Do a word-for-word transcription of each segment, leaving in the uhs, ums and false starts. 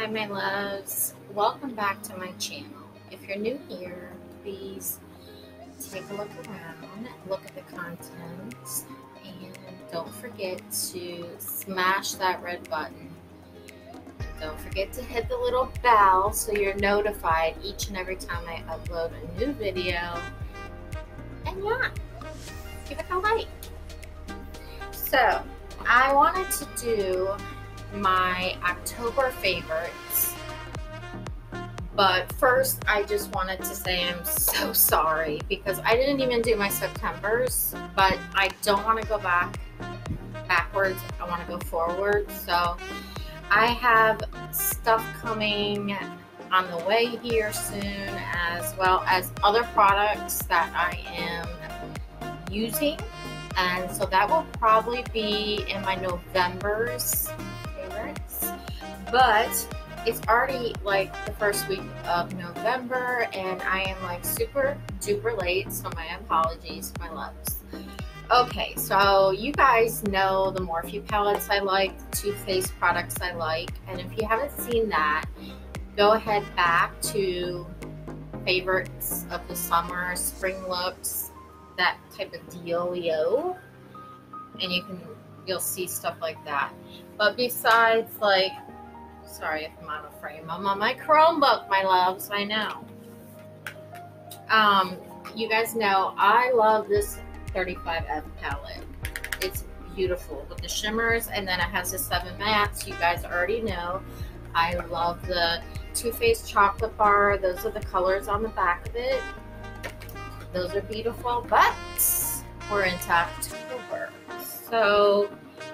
Hi my loves, welcome back to my channel. If you're new here, please take a look around, look at the content, and don't forget to smash that red button. Don't forget to hit the little bell so you're notified each and every time I upload a new video. And yeah, give it a like. So, I wanted to do my October favorites, but first I just wanted to say I'm so sorry because I didn't even do my Septembers, but I don't want to go back backwards, I want to go forward. So I have stuff coming on the way here soon, as well as other products that I am using, and so that will probably be in my November's favorites. But it's already like the first week of November and I am like super duper late, so my apologies, my loves. Okay, so you guys know the Morphe palettes I like, Too Faced products I like, and if you haven't seen that, go ahead back to favorites of the summer, spring looks, that type of dealio, and you can you'll see stuff like that. But besides, like, sorry if I'm out of frame, I'm on my Chromebook, my loves, I know. Um, you guys know I love this thirty-five F palette. It's beautiful with the shimmers, and then it has the seven mattes. You guys already know I love the Too Faced chocolate bar. Those are the colors on the back of it. Those are beautiful, but we're into October. So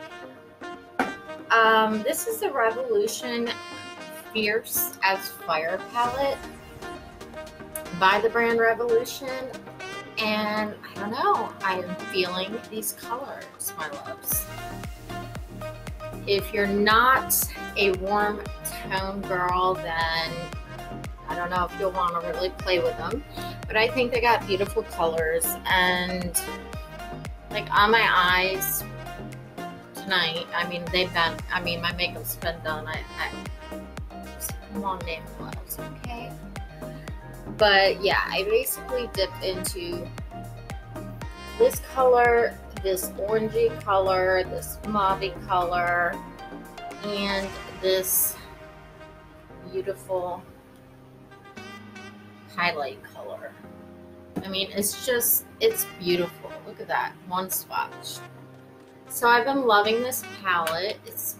um, this is the Revolution Fierce as Fire palette by the brand Revolution. And I don't know, I am feeling these colors, my loves. If you're not a warm tone girl, then I don't know if you'll want to really play with them. But I think they got beautiful colors, and like on my eyes tonight, I mean, they've been, I mean, my makeup's been done. I, I just, come on, damn gloves, okay? But yeah, I basically dipped into this color, this orangey color, this mauve color, and this beautiful highlight color. I mean, it's just, it's beautiful. Look at that, one swatch. So I've been loving this palette. It's,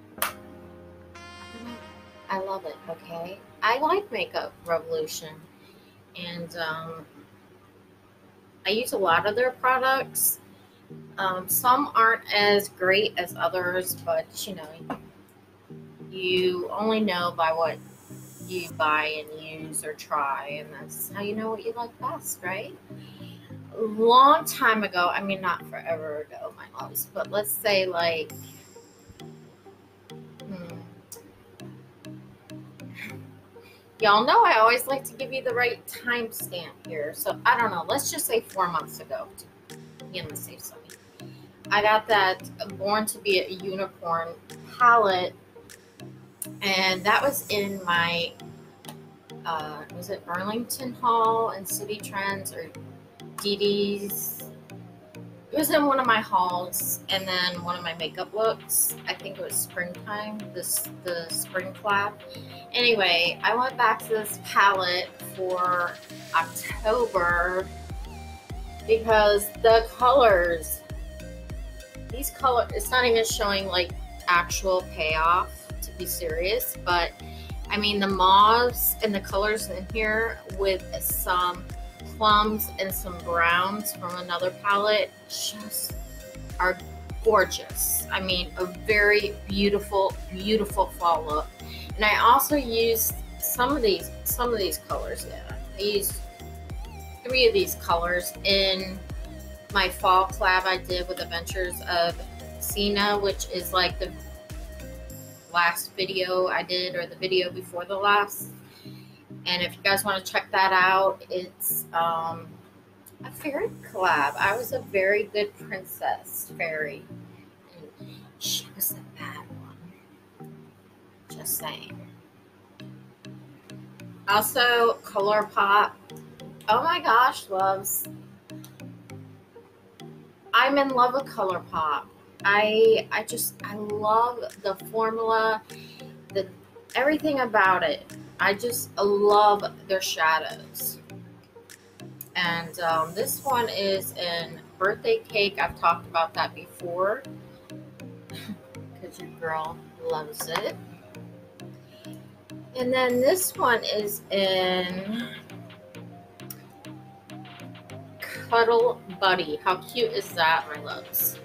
I love it, okay? I like Makeup Revolution, and um, I use a lot of their products. Um, some aren't as great as others, but you know, you only know by what you buy and use or try, and that's how you know what you like best, right? A long time ago, I mean, not forever ago, my loves, but let's say like, hmm, y'all know I always like to give you the right timestamp here, so I don't know, let's just say four months ago to be on the safe side. I got that Born to Be a Unicorn palette, and that was in my Uh, was it Burlington Haul and City Trends or Dee Dee's? It was in one of my hauls, and then one of my makeup looks. I think it was springtime, this the spring collab. Anyway, I went back to this palette for October because the colors, these colors, it's not even showing like actual payoff, to be serious, but I mean, the mauves and the colors in here with some plums and some browns from another palette just are gorgeous. I mean, a very beautiful, beautiful fall look. And I also used some of these, some of these colors. Yeah, I used three of these colors in my fall collab I did with Adventures of Sina, which is like the last video I did, or the video before the last. And if you guys want to check that out, it's um, a fairy collab. I was a very good princess fairy, and she was a bad one. Just saying. Also, ColourPop. Oh my gosh, loves. I'm in love with ColourPop. I I just I love the formula, the everything about it. I just love their shadows. And um, this one is in Birthday Cake. I've talked about that before because your girl loves it. And then this one is in Cuddle Buddy. How cute is that, my loves?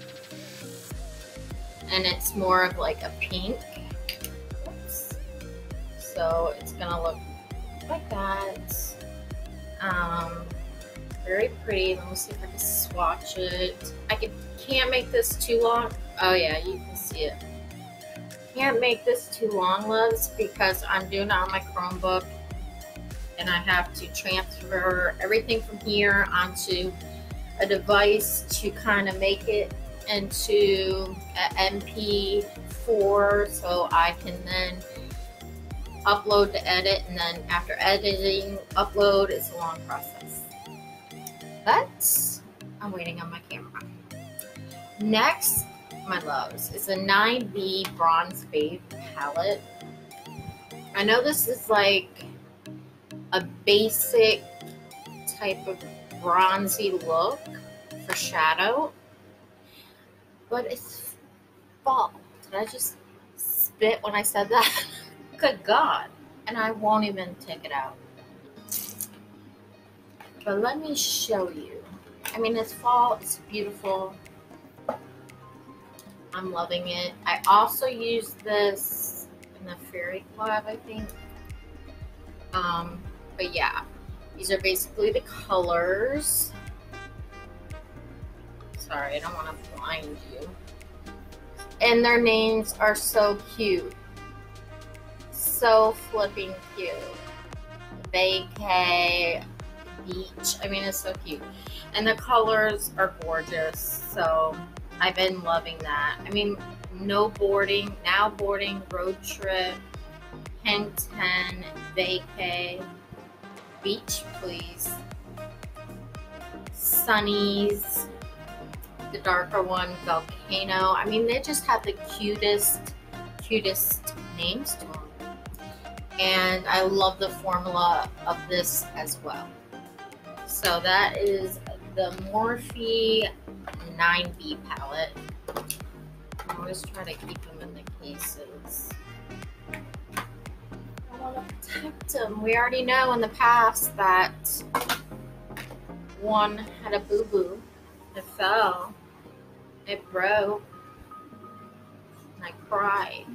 And it's more of like a pink. Oops. So it's gonna look like that. Um, very pretty. Let me see if I can swatch it. I can, can't make this too long. Oh yeah, you can see it. Can't make this too long, loves, because I'm doing it on my Chromebook and I have to transfer everything from here onto a device to kind of make it into an M P four so I can then upload to edit, and then after editing, upload. It's a long process. But I'm waiting on my camera. Next, my loves, is a nine B Bronze Babe palette. I know this is like a basic type of bronzy look for shadow, but it's fall. Did I just spit when I said that? Good God. And I won't even take it out. But let me show you. I mean, it's fall. It's beautiful. I'm loving it. I also use this in the Fairy Club, I think. Um, but yeah, these are basically the colors. Sorry, I don't want to blind you. And their names are so cute. So flipping cute. Vacay, Beach. I mean, it's so cute. And the colors are gorgeous. So I've been loving that. I mean, no boarding, now boarding, road trip, Hang ten, Vacay, Beach, please. Sunnies, the darker one, Volcano. I mean, they just have the cutest, cutest names to them. And I love the formula of this as well. So that is the Morphe nine B palette. I always try to keep them in the cases. I want to protect them. We already know in the past that one had a boo-boo. It fell. It broke. And I cried.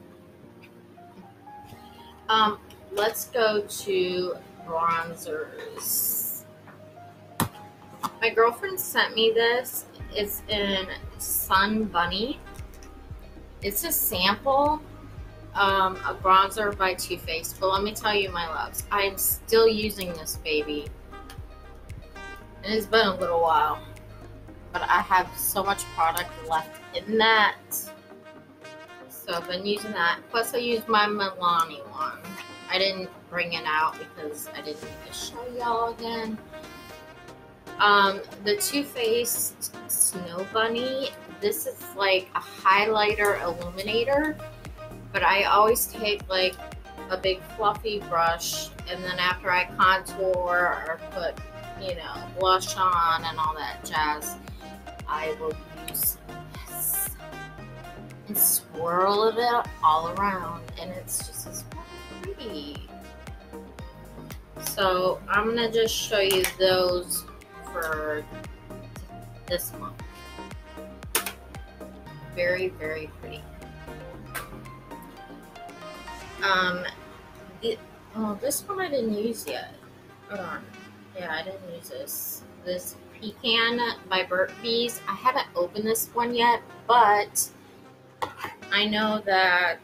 Um, let's go to bronzers. My girlfriend sent me this. It's in Sun Bunny. It's a sample um, a bronzer by Too Faced. But let me tell you, my loves, I am still using this baby. And it's been a little while. But I have so much product left in that. So I've been using that. Plus I used my Milani one. I didn't bring it out because I didn't need to show y'all again. Um, the Too Faced Snow Bunny. This is like a highlighter illuminator. But I always take like a big fluffy brush, and then after I contour or put, you know, blush on and all that jazz, I will use this and swirl it all around, and it's just as pretty. So I'm gonna just show you those for this month. Very, very pretty. Um, it, oh, this one I didn't use yet. Hold on. Yeah, I didn't use this. This Pecan by Burt's Bees. I haven't opened this one yet, but I know that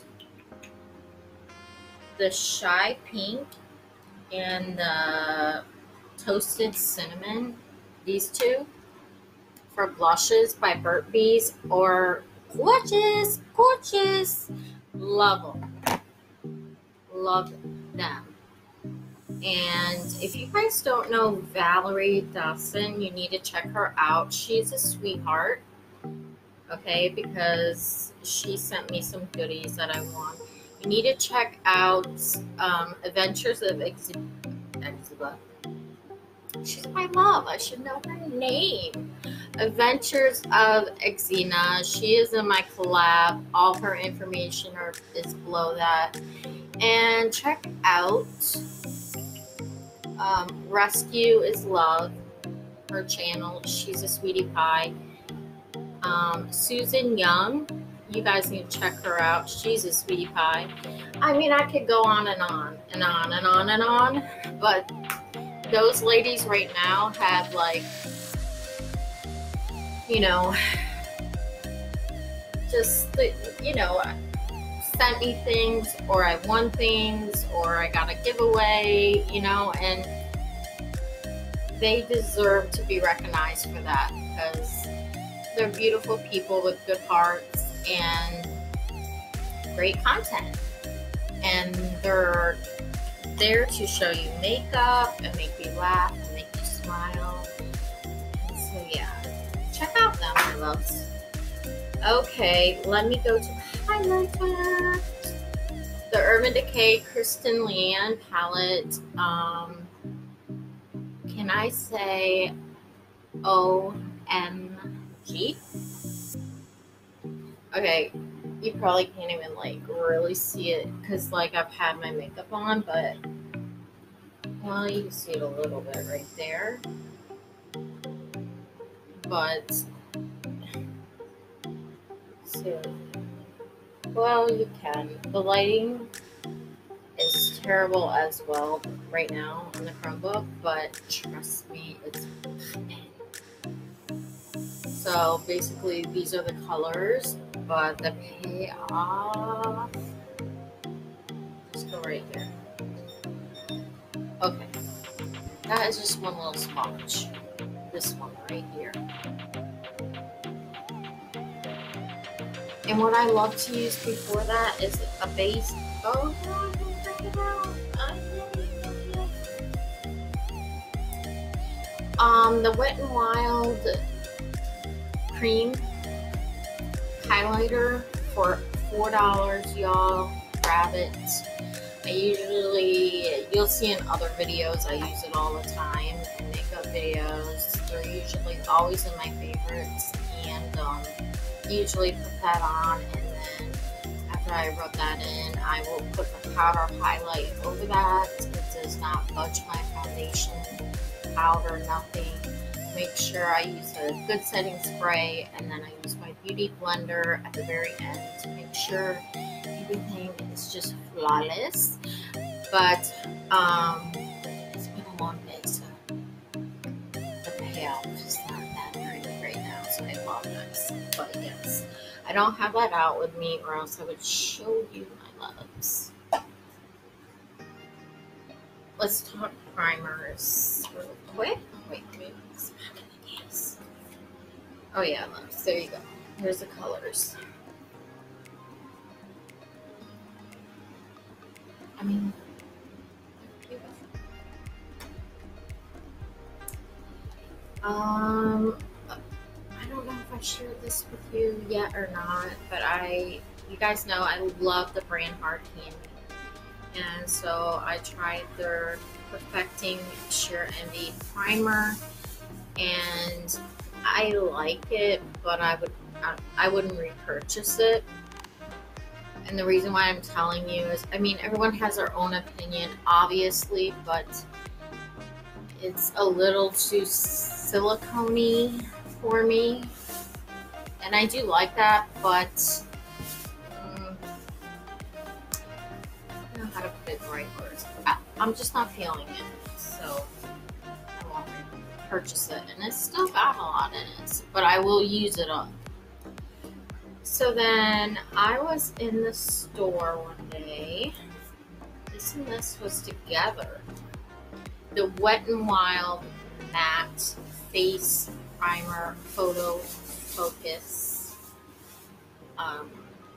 the Shy Pink and the Toasted Cinnamon, these two, for blushes by Burt's Bees, are gorgeous, gorgeous. Love them. Love them. And if you guys don't know Valerie Dawson, you need to check her out. She's a sweetheart, okay, because she sent me some goodies that I want. You need to check out um, Adventures of Exi- Exila. She's my mom. I should know her name. Adventures of Exina. She is in my collab. All her information are, is below that. And check out um, Rescue is Love, her channel. She's a sweetie pie. Um, Susan Young, you guys need to check her out. She's a sweetie pie. I mean, I could go on and on and on and on and on, but those ladies right now have, like, you know, just, you know, sent me things, or I won things, or I got a giveaway, you know, and they deserve to be recognized for that, because they're beautiful people with good hearts and great content, and they're there to show you makeup and make you laugh and make you smile. And so yeah, check out them, my loves. Okay, let me go to highlighter. The Urban Decay Kristen Leanne palette. Um, can I say O M G? Okay, you probably can't even, like, really see it because, like, I've had my makeup on, but, well, you can see it a little bit right there. But, so, well, you can. The lighting is terrible as well right now on the Chromebook, but trust me, it's popping. So basically, these are the colors, but the payoff, just go right here. Okay, that is just one little swatch. This one right here. And what I love to use before that is a base. Oh no, I didn't bring it out. I Um, the Wet n Wild cream highlighter for four dollars, y'all. Grab it. I usually, you'll see in other videos, I use it all the time in makeup videos. They're usually always in my favorites, and um, usually put that on, and then after I rub that in, I will put the powder highlight over that. It does not budge my foundation, powder, nothing. Make sure I use a good setting spray, and then I use my beauty blender at the very end to make sure everything is just flawless. But um, it's been a long day, so the payoff is not that pretty right now, so I apologize. But yes, I don't have that out with me, or else I would show you my loves. Let's talk primers real quick. Wait, wait. Oh yeah, loves. There you go. Here's the colors. I mean, um, I don't know if I shared this with you yet or not, but I, you guys know I love the brand Hard Candy, and so I tried their Perfecting Sheer Envy primer, and I like it, but I would I, I wouldn't repurchase it. And the reason why I'm telling you is, I mean, everyone has their own opinion, obviously, but it's a little too silicone-y for me. And I do like that, but um, I don't know how to put it in the right words. I, I'm just not feeling it, so I won't purchase it. And it's still got a lot in it, but I will use it up. So then I was in the store one day. This and this was together. The Wet n Wild Matte Face Primer Photo Focus. Um,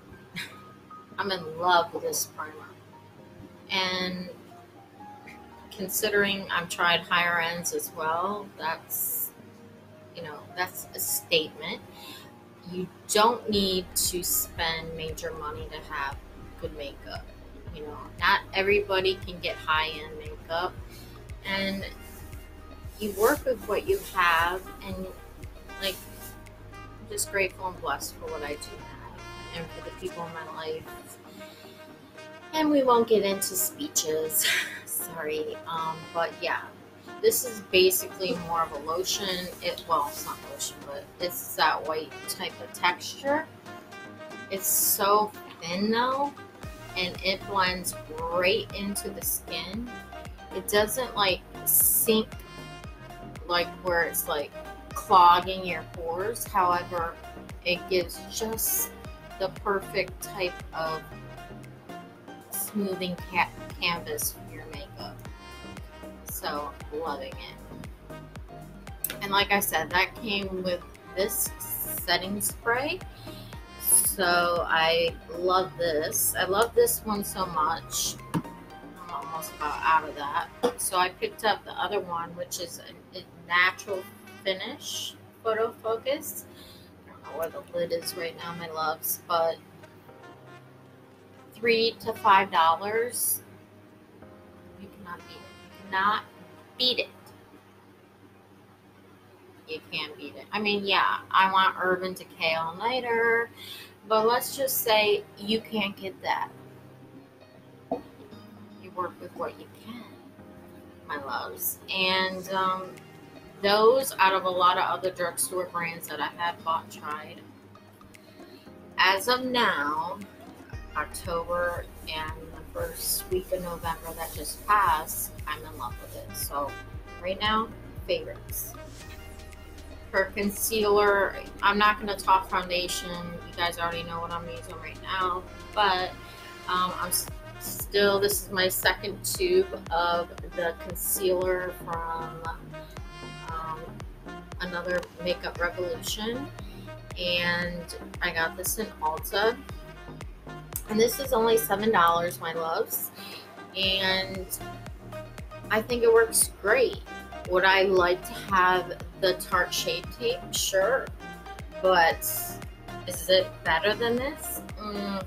I'm in love with this primer. And considering I've tried higher ends as well, that's, you know, that's a statement. You don't need to spend major money to have good makeup. You know, not everybody can get high-end makeup, and you work with what you have, and like, I'm just grateful and blessed for what I do have and for the people in my life. And we won't get into speeches, sorry, um, but yeah, this is basically more of a lotion. It well, it's not lotion, but it's that white type of texture. It's so thin though, and it blends right into the skin. It doesn't like sink like where it's like clogging your pores. However, it gives just the perfect type of smoothing ca- canvas for your makeup. So, loving it. And like I said, that came with this setting spray. So I love this. I love this one so much. I'm almost about out of that. So I picked up the other one, which is a, a natural finish photo focus. I don't know where the lid is right now, my loves, but three to five dollars. You cannot beat it. You cannot beat it. You can't beat it. I mean, yeah, I want Urban Decay All Nighter, but let's just say you can't get that. You work with what you can, my loves. And um, those, out of a lot of other drugstore brands that I have bought, tried, as of now, October and the first week of November that just passed, I'm in love with it. So right now, favorites. For concealer, I'm not going to talk foundation. You guys already know what I'm using right now. But um, I'm still, this is my second tube of the concealer from um, another Makeup Revolution. And I got this in Ulta. And this is only seven dollars, my loves. And I think it works great. Would I like to have the Tarte Shape Tape? Sure. But is it better than this? Mm.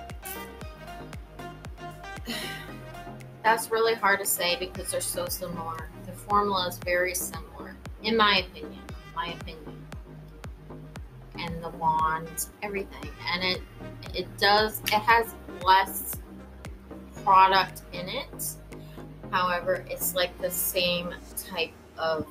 That's really hard to say because they're so similar. The formula is very similar, in my opinion. My opinion. And the wand, everything. And it it does, it has less product in it. However, it's like the same type of,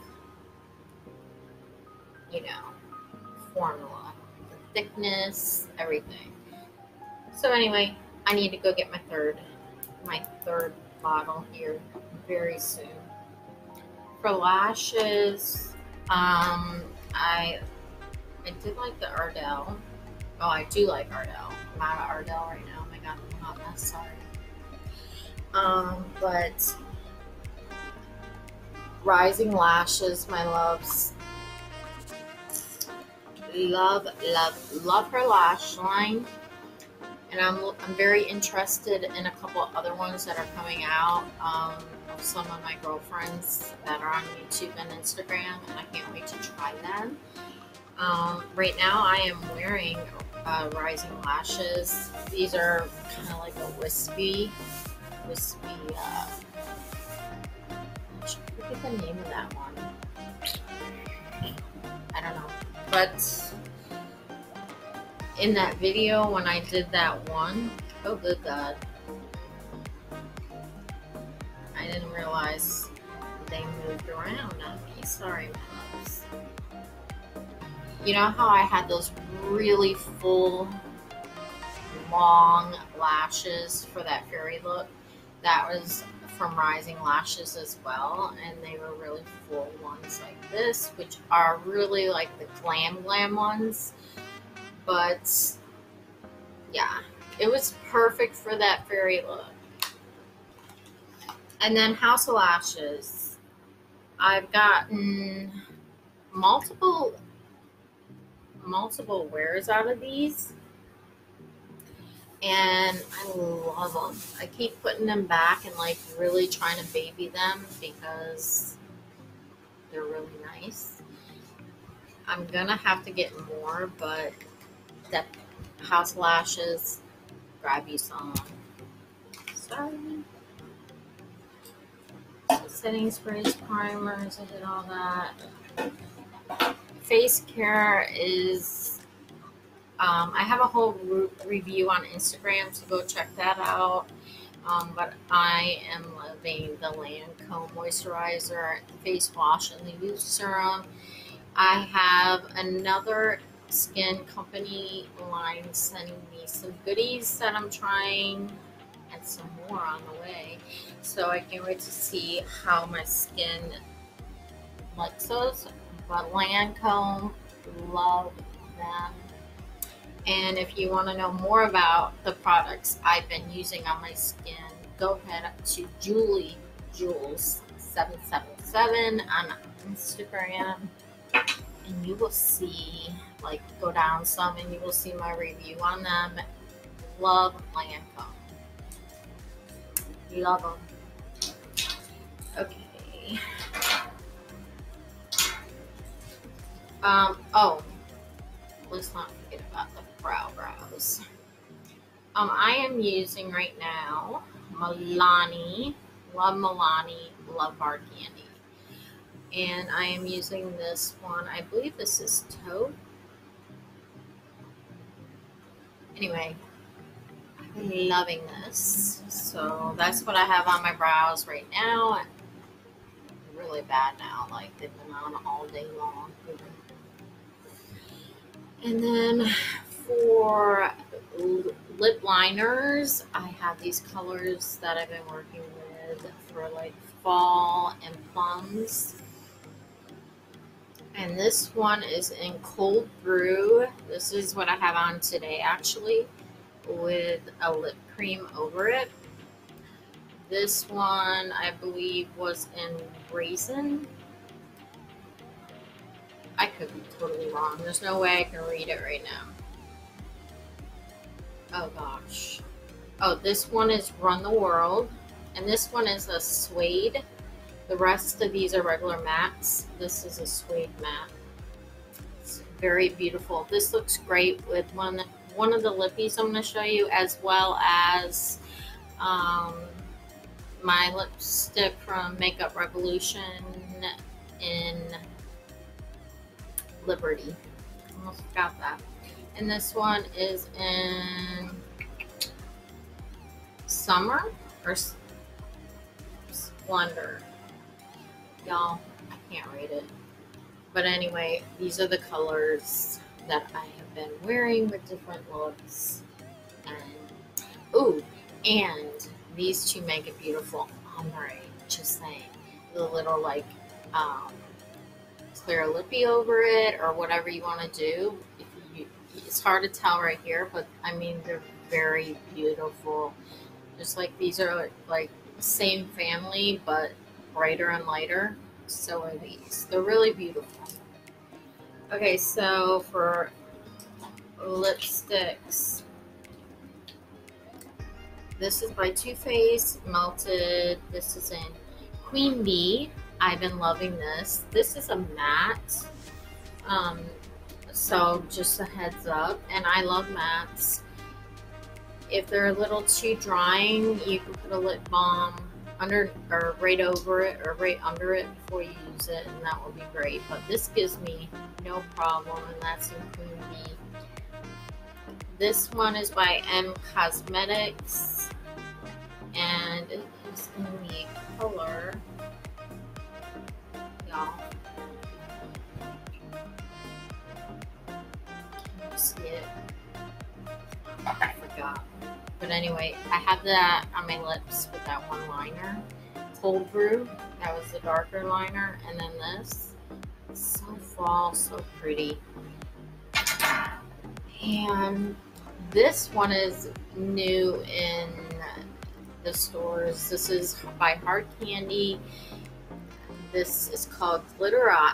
you know, formula. The thickness, everything. So anyway, I need to go get my third, my third bottle here very soon. For lashes, um, I, I did like the Ardell. Oh, I do like Ardell. I'm out of Ardell right now. Oh my god, I'm a hot mess, sorry. Um, but Rising Lashes, my loves. Love, love, love her lash line. And I'm, I'm very interested in a couple other ones that are coming out um, of some of my girlfriends that are on YouTube and Instagram, and I can't wait to try them. Um, right now I am wearing uh, Rising Lashes. These are kind of like a wispy, wispy, uh, I forget the name of that one. I don't know. But in that video when I did that one, oh good God, I didn't realize they moved around on me. Sorry, my loves. You know how I had those really full, long lashes for that fairy look? That was from Rising Lashes as well, and they were really full ones like this, which are really like the glam glam ones. But yeah, it was perfect for that fairy look. And then House of Lashes, I've gotten multiple multiple wears out of these, and I love them. I keep putting them back and like really trying to baby them because they're really nice. I'm gonna have to get more, but that House Lashes, grab you some. Sorry. Setting sprays, primers, I did all that. Face care is, um, I have a whole re- review on Instagram, so go check that out. Um, but I am loving the Lancome moisturizer, the face wash, and the youth serum. I have another skin company line sending me some goodies that I'm trying, and some more on the way. So I can't wait to see how my skin likes those. But Lancome, love them. And if you want to know more about the products I've been using on my skin, go ahead to Julie Jules seven seven seven on Instagram, and you will see, like, go down some and you will see my review on them. Love Lancome. Love them. Okay. Um, oh, let's not forget about the brow brows. Um, I am using right now Milani, love Milani, love Hard Candy. And I am using this one, I believe this is Taupe. Anyway, I'm loving this. So that's what I have on my brows right now. Really bad now, like they've been on all day long. And then for lip liners, I have these colors that I've been working with for like fall and plums. And this one is in Cold Brew. This is what I have on today, actually, with a lip cream over it. This one, I believe, was in Raisin. I could be totally wrong. There's no way I can read it right now. Oh gosh. Oh, this one is Run the World. And this one is a suede. The rest of these are regular mattes. This is a suede matte. It's very beautiful. This looks great with one, one of the lippies I'm going to show you, as well as um, my lipstick from Makeup Revolution in Liberty. Almost forgot that. And this one is in Summer or Splendor. Y'all, I can't read it. But anyway, these are the colors that I have been wearing with different looks. And, ooh, and these two make it beautiful ombre. Just saying. The little, like, um, clear lippy over it, or whatever you want to do. If you, it's hard to tell right here, but I mean, they're very beautiful. Just like these are like same family, but brighter and lighter. So are these. They're really beautiful. Okay, so for lipsticks, this is by Too Faced Melted. This is in Queen Bee. I've been loving this. This is a matte, um, so just a heads up. And I love mattes. If they're a little too drying, you can put a lip balm under or right over it or right under it before you use it, and that will be great. But this gives me no problem, and that's in Queen Bee. This one is by M Cosmetics, and it is in the color, y'all. Can you see it? I forgot. But anyway, I have that on my lips with that one liner. Cold Brew, that was the darker liner. And then this, so fall, so pretty. And this one is new in the stores. This is by Hard Candy. This is called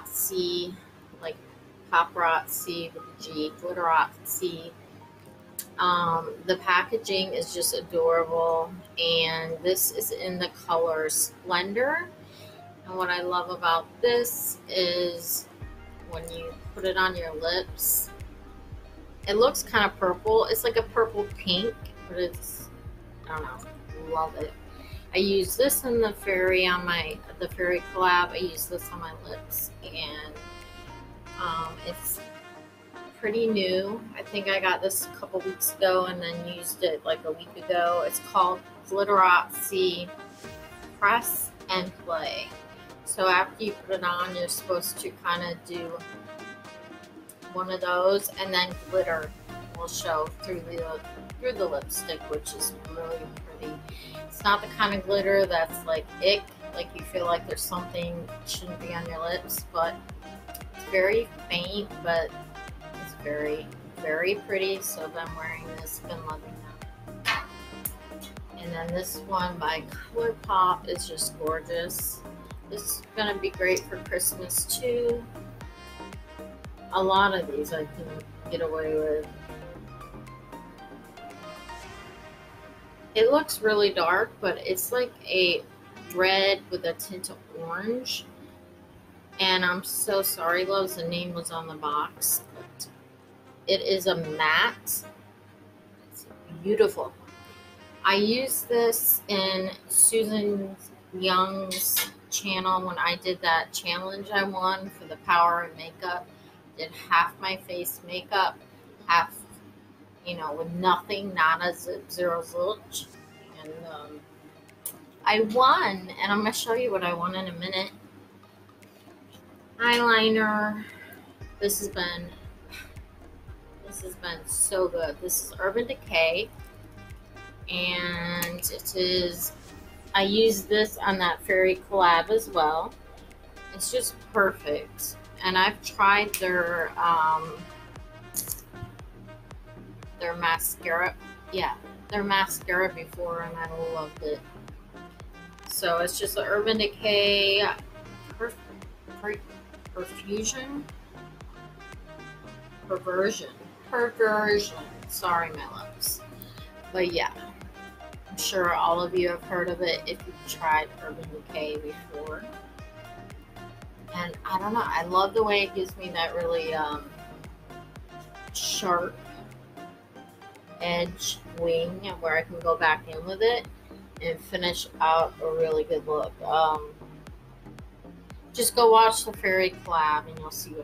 Glitterazzi, like paparazzi with a G, Glitterazzi. Um, the packaging is just adorable, and this is in the color Splendor. And what I love about this is when you put it on your lips, it looks kind of purple. It's like a purple pink, but it's, I don't know, love it. I use this in the fairy on my, the fairy collab. I use this on my lips, and um, it's pretty new. I think I got this a couple weeks ago and then used it like a week ago. It's called Glitterotsy Press and Play. So after you put it on, you're supposed to kind of do one of those, and then glitter will show through the through the lipstick, which is really pretty. It's not the kind of glitter that's like ick, like you feel like there's something shouldn't be on your lips, but it's very faint, but it's very, very pretty. So I've been wearing this, been loving that. And then this one by ColourPop is just gorgeous. This is gonna be great for Christmas too. A lot of these I can get away with. It looks really dark, but it's like a red with a tint of orange. And I'm so sorry, loves, the name was on the box. But it is a matte. It's beautiful. I used this in Susan Young's channel when I did that challenge I won for the Power of Makeup. Did half my face makeup, half, you know, with nothing, not a zip, zero zilch. And um, I won, and I'm going to show you what I won in a minute. Eyeliner. This has been, this has been so good. This is Urban Decay, and it is, I use this on that fairy collab as well. It's just perfect. And I've tried their um, their mascara, yeah, their mascara before, and I loved it. So it's just an Urban Decay per, per, Perfusion, Perversion, Perversion. Sorry, my loves, but yeah, I'm sure all of you have heard of it if you've tried Urban Decay before. And I don't know, I love the way it gives me that really um, sharp edge wing where I can go back in with it and finish out a really good look. Um, just go watch the fairy collab and you'll see what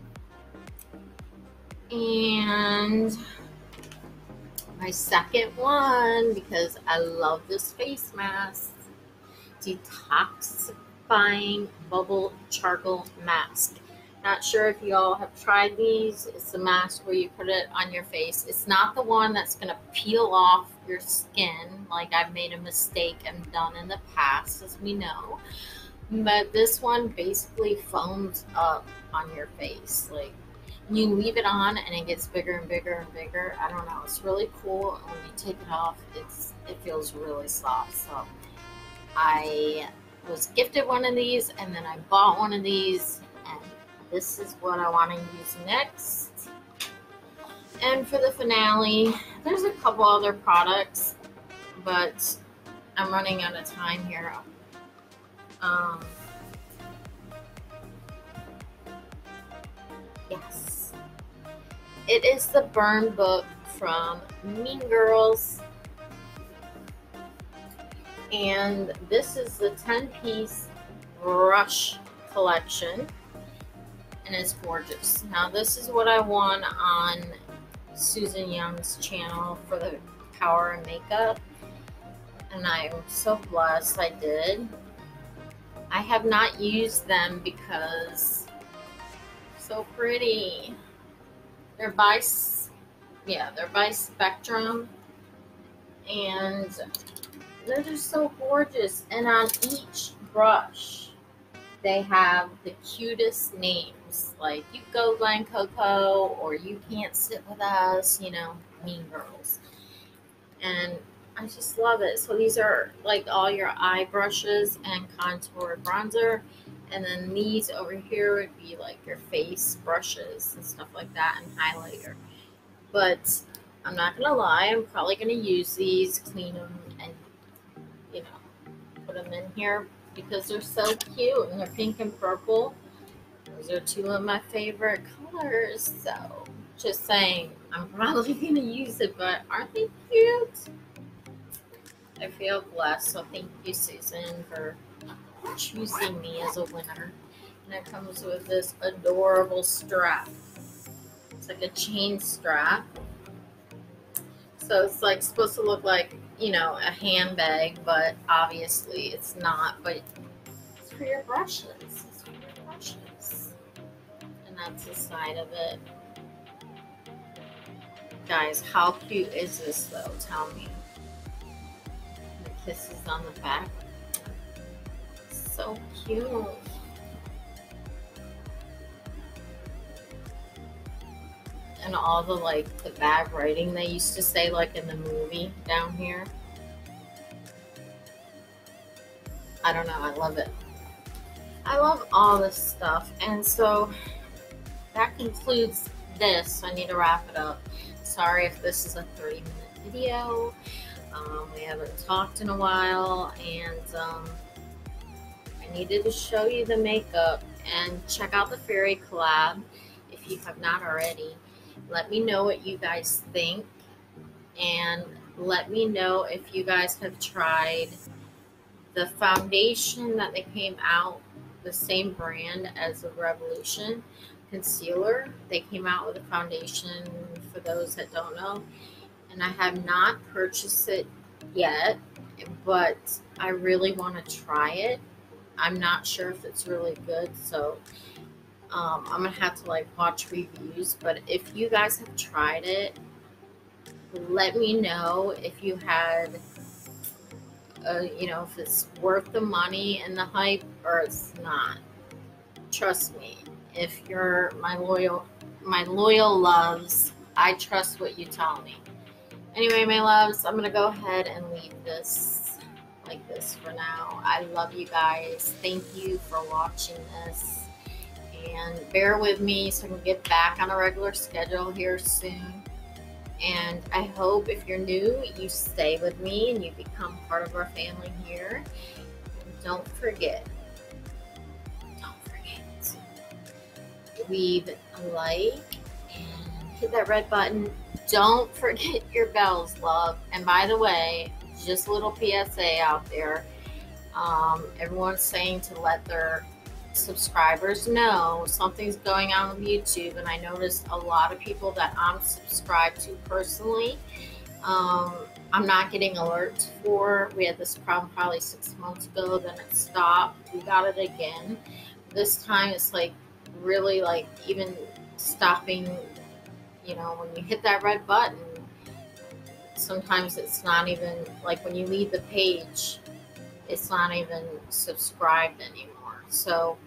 I mean. And my second one, because I love this face mask, Detox Bubble Charcoal Mask. Not sure if you all have tried these. It's a mask where you put it on your face. It's not the one that's going to peel off your skin like I've made a mistake and done in the past, as we know. But this one basically foams up on your face. Like, you leave it on and it gets bigger and bigger and bigger. I don't know. It's really cool. And when you take it off, it's it feels really soft. So I was gifted one of these, and then I bought one of these, and this is what I want to use next. And for the finale, there's a couple other products, but I'm running out of time here. Um, yes, it is the Burn Book from Mean Girls. And this is the ten piece brush collection, and it's gorgeous. Now this is what I won on Susan Young's channel for the Power of Makeup, and I'm so blessed I did. I have not used them because so pretty. They're by, yeah, they're by Spectrum, and they're just so gorgeous. And on each brush, they have the cutest names, like You Go Glen Coco, or You Can't Sit With Us, you know, Mean Girls. And I just love it. So these are like all your eye brushes and contour bronzer. And then these over here would be like your face brushes and stuff like that, and highlighter. But I'm not gonna lie, I'm probably gonna use these, clean them, and you know, put them in here because they're so cute and they're pink and purple. Those are two of my favorite colors. So, just saying, I'm probably gonna use it, but aren't they cute? I feel blessed. So, thank you, Susan, for choosing me as a winner. And it comes with this adorable strap. It's like a chain strap. So it's like supposed to look like, you know, a handbag, but obviously it's not. But it's for your brushes. It's for your brushes. And that's the side of it. Guys, how cute is this though? Tell me. The kisses on the back. So cute. And all the like the bag writing they used to say like in the movie down here. I don't know, I love it. I love all this stuff. And so that concludes this. I need to wrap it up. Sorry if this is a thirty minute video. Um, we haven't talked in a while, and um, I needed to show you the makeup. And check out the Fairy collab if you have not already. Let me know what you guys think, and let me know if you guys have tried the foundation that they came out, the same brand as the Revolution concealer. They came out with a foundation, for those that don't know, and I have not purchased it yet, but I really want to try it. I'm not sure if it's really good, so Um, I'm gonna have to like watch reviews, but if you guys have tried it, let me know if you had, uh, you know, if it's worth the money and the hype or it's not. Trust me, if you're my loyal, my loyal loves, I trust what you tell me. Anyway, my loves, I'm gonna go ahead and leave this like this for now. I love you guys. Thank you for watching this. And bear with me so I can get back on a regular schedule here soon. And I hope if you're new, you stay with me and you become part of our family here. And don't forget, don't forget, leave a like and hit that red button. Don't forget your bells, love. And by the way, just a little P S A out there. Um, everyone's saying to let their subscribers know something's going on with YouTube, and I noticed a lot of people that I'm subscribed to personally, um, I'm not getting alerts for. We had this problem probably six months ago, then it stopped. We got it again. This time it's like really like even stopping, you know, when you hit that red button, sometimes it's not even like when you leave the page, it's not even subscribed anymore. So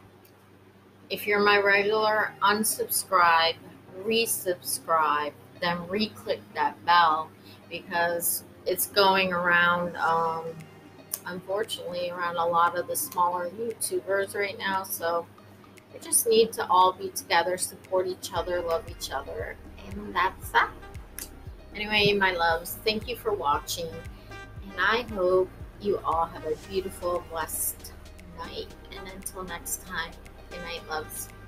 if you're my regular, unsubscribe, resubscribe, then re-click that bell, because it's going around, um, unfortunately, around a lot of the smaller YouTubers right now. So we just need to all be together, support each other, love each other, and that's that. Anyway, my loves, thank you for watching, and I hope you all have a beautiful, blessed night. And until next time, good night, loves.